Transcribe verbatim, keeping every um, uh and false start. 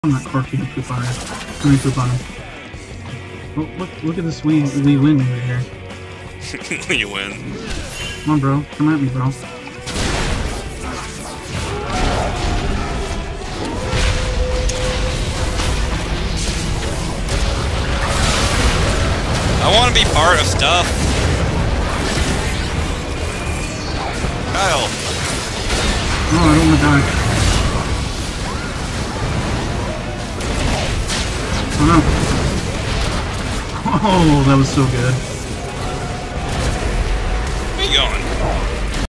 on that car can't poop on her. Let me poop on him. Oh, look, look at this. We we win right here. You win. Come on, bro. Come at me, bro. I want to be part of stuff. Kyle. Oh, I don't want to die. Oh no. Oh, that was so good.